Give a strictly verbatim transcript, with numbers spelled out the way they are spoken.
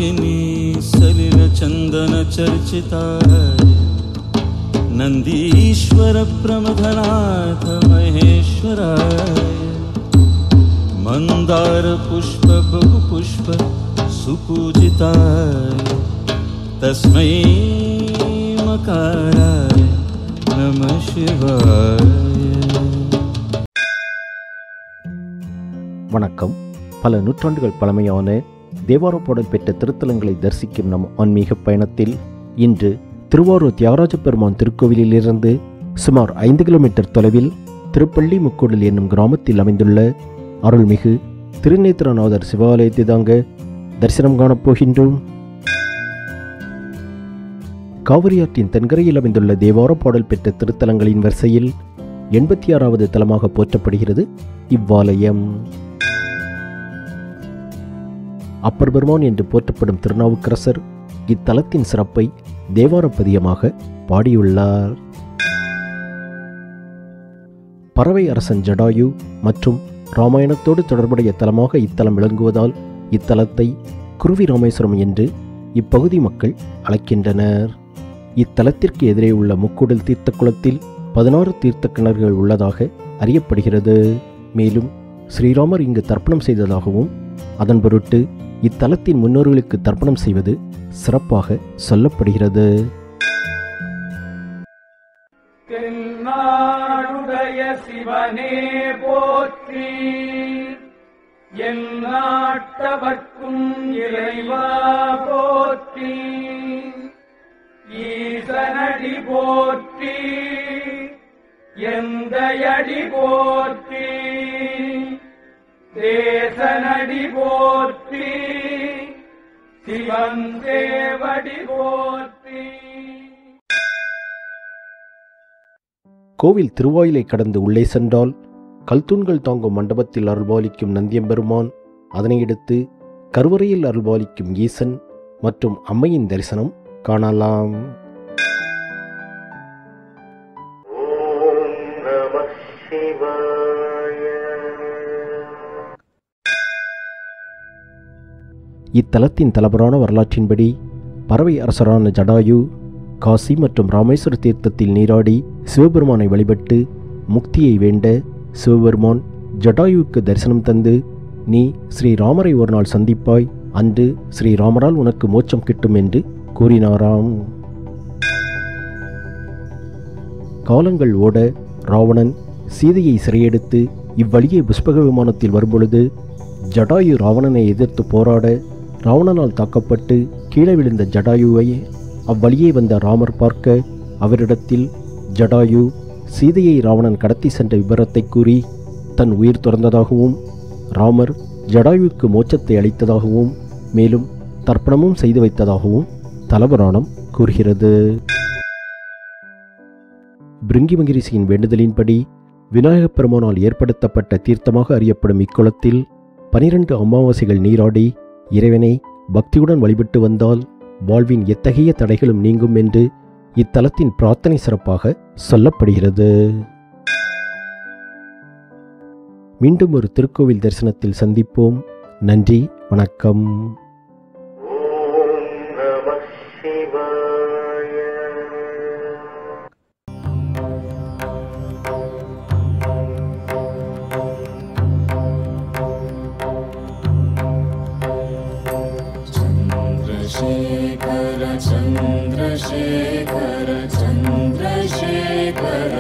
मंदाकिनी सलिल चंदन चर्चिताय नंदीश्वर प्रमथनाथ महेश्वराय मंदार पुष्प बहु पुष्प सुपूजिताय तस्मै मकाराय नमः शिवाय. வணக்கம். பல நூற்றாண்டுகள் பழமையான தேவார பாடல் பெற்ற திருத்தலங்களை தரிசிக்கும் நம் ஆன்மீக பயணத்தில் இன்று திருவாரூர் தியாகராஜ பெருமான் திருக்கோவிலிலிருந்து சுமார் ஐந்து கிலோமீட்டர் தொலைவில் திருப்பள்ளி முக்கூடல் என்னும் கிராமத்தில் அமைந்துள்ள அருள்மிகு திருநேத்திரநாதர் சிவாலயத்தை தாங்க தரிசனம் காணப்போகின்றோம். காவிரியாற்றின் தென்கரையில் அமைந்துள்ள தேவார பாடல் பெற்ற திருத்தலங்களின் வரிசையில் எண்பத்தி ஆறாவது தலமாக போற்றப்படுகிறது இவ்வாலயம். அப்பர் பெருமான் என்று போற்றப்படும் திருநாவுக்கரசர் இத்தலத்தின் சிறப்பை தேவார பதியமாக பாடியுள்ளார். பறவை அரசன் ஜடாயு மற்றும் இராமாயணத்தோடு தொடர்புடைய தலமாக இத்தலம் விளங்குவதால் இத்தலத்தை குருவி ராமேஸ்வரம் என்று இப்பகுதி மக்கள் அழைக்கின்றனர். இத்தலத்திற்கு எதிரே உள்ள முக்கூடல் தீர்த்த குளத்தில் பதினாறு தீர்த்த கிணறுகள் உள்ளதாக அறியப்படுகிறது. மேலும் ஸ்ரீராமர் இங்கு தர்ப்பணம் செய்ததாகவும் அதன் பொருட்டு இத்தலத்தின் முன்னோர்களுக்கு தர்ப்பணம் செய்வது சிறப்பாக சொல்லப்படுகிறது. தென்னாடுடைய சிவனே போற்றி, எந்நாட்டவர்க்கும் இறைவா போற்றி, ஈசனடி போற்றி, எந்தையடி போற்றி, தேசனடி போற்றி, சிவன் தேவடி போற்றி. கோவில் திருவாயிலை கடந்து உள்ளே சென்றால் கல்தூண்கள் தாங்கும் மண்டபத்தில் அருள்பாலிக்கும் நந்தியம்பெருமான், அதனையடுத்து கருவறையில் அருள்பாலிக்கும் ஈசன் மற்றும் அம்மையின் தரிசனம் காணலாம். இத்தலத்தின் தலபுராண வரலாற்றின்படி பறவை அரசரான ஜடாயு காசி மற்றும் ராமேஸ்வர தீர்த்தத்தில் நீராடி சிவபெருமானை வழிபட்டு முக்தியை வேண்ட சிவபெருமான் ஜடாயுவுக்கு தரிசனம் தந்து, நீ ஸ்ரீராமரை ஒரு நாள் சந்திப்பாய், அன்று ஸ்ரீராமரால் உனக்கு மோட்சம் கிட்டும் என்று கூறினாராம். காலங்கள் ஓட ராவணன் சீதையை சிறையெடுத்து இவ்வழியே புஷ்பக விமானத்தில் வரும்பொழுது ஜடாயு ராவணனை எதிர்த்து போராட ராவணனால் தாக்கப்பட்டு கீழே விழுந்த ஜடாயுவை அவ்வழியே வந்த ராமர் பார்க்க அவரிடத்தில் ஜடாயு சீதையை ராவணன் கடத்தி சென்ற விபரத்தை கூறி தன் உயிர் துறந்ததாகவும் ராமர் ஜடாயுவுக்கு மோட்சத்தை அளித்ததாகவும் மேலும் தர்ப்பணமும் செய்து வைத்ததாகவும் தலபுராணம் கூறுகிறது. பிருங்கிமகிரிசியின் வேண்டுதலின்படி விநாயகப் பெருமானால் ஏற்படுத்தப்பட்ட தீர்த்தமாக அறியப்படும் இக்குளத்தில் பனிரெண்டு அமாவாசைகள் நீராடி இறைவனை பக்தியுடன் வழிபட்டு வந்தால் வாழ்வின் எத்தகைய தடைகளும் நீங்கும் என்று இத்தலத்தின் பிரார்த்தனை சிறப்பாக சொல்லப்படுகிறது. மீண்டும் ஒரு திருக்கோவில் தரிசனத்தில் சந்திப்போம். நன்றி, வணக்கம். चंद्रशेखर चंद्रशेखर चंद्रशेखर